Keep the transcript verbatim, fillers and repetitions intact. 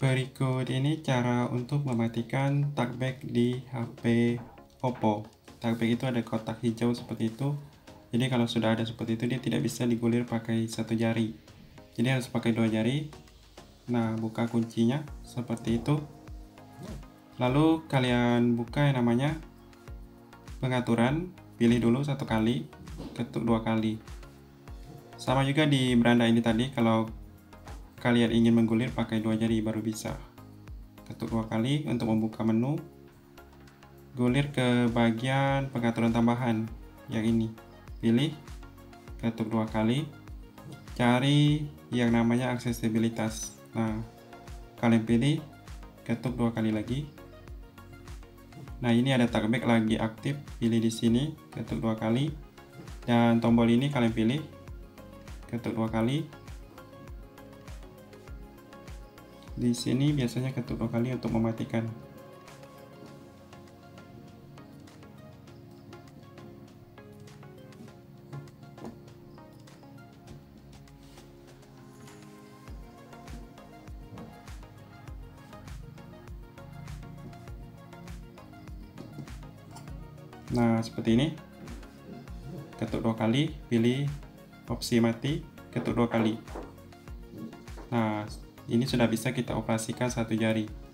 Berikut ini cara untuk mematikan talkback di H P Oppo. Talkback itu ada kotak hijau seperti itu. Jadi kalau sudah ada seperti itu, dia tidak bisa digulir pakai satu jari. Jadi harus pakai dua jari. Nah, buka kuncinya seperti itu. Lalu kalian buka yang namanya pengaturan, pilih dulu satu kali, ketuk dua kali. Sama juga di beranda ini tadi, kalau kalian ingin menggulir pakai dua jari baru bisa. Ketuk dua kali untuk membuka menu. Gulir ke bagian pengaturan tambahan yang ini. Pilih, ketuk dua kali. Cari yang namanya aksesibilitas. Nah, kalian pilih, ketuk dua kali lagi. Nah, ini ada talkback lagi aktif, pilih di sini, ketuk dua kali. Dan tombol ini kalian pilih, ketuk dua kali. Di sini biasanya ketuk dua kali untuk mematikan. Nah, seperti ini. Ketuk dua kali, pilih opsi mati, ketuk dua kali. Nah, ini sudah bisa kita operasikan satu jari.